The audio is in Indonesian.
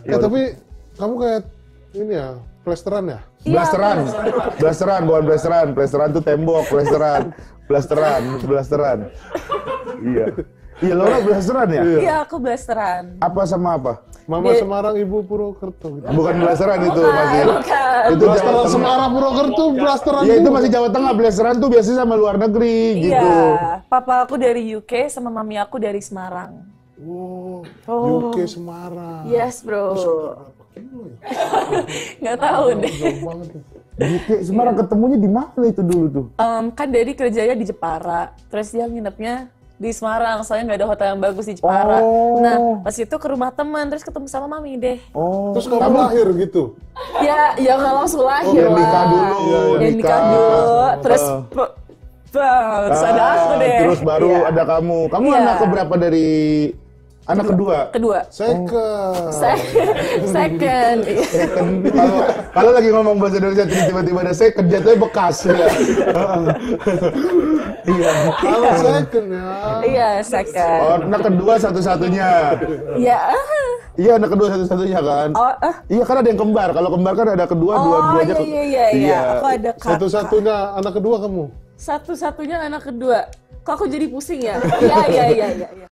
Tapi kamu kayak ini ya, plesteran ya? Blasteran, bukan blasteran. Blasteran tuh tembok, blasteran. Iya. Iya, Laura blasteran ya? Iya, aku blasteran. Apa sama apa? Mama Semarang, Ibu Purwokerto gitu. Bukan blasteran itu masih. Bukan. Itu Blasteran Semarang, Purwokerto, blasteran. Ya itu masih Jawa Tengah. Blasteran tuh biasanya sama luar negeri gitu. Iya, papa aku dari UK sama mami aku dari Semarang. Oh, Oh. UK Semarang. Yes, bro. Berapa kilo ya? Nggak tahu deh. Jauh banget ya. UK Semarang ketemunya di mana itu dulu tuh? Kan Daddy kerjanya di Jepara, terus dia nginepnya di Semarang, soalnya nggak ada hotel yang bagus di Jepara. Oh. Nah, pas itu ke rumah teman, terus ketemu sama mami deh. Oh. Terus kamu lahir gitu? Ya nggak langsung lahir yang lah. nikah dulu, Ya, nikah dulu, terus terus ada aku deh. Terus baru Iya. ada kamu. Kamu Iya. anak keberapa dari anak kedua? Kedua. Second. Second. Kalau lagi ngomong bahasa Indonesia tiba-tiba ada second jatuhnya bekas ya. Iya. Kalau second ya. Iya, second. Oh, anak kedua satu-satunya. Iya. Iya, anak kedua satu-satunya kan. Oh, Iya, kan ada yang kembar. Kalau kembar kan ada kedua, dua-duanya. iya. Aku ada kakak. Satu-satunya anak kedua kamu? Satu-satunya anak kedua. Kok aku jadi pusing ya? Iya.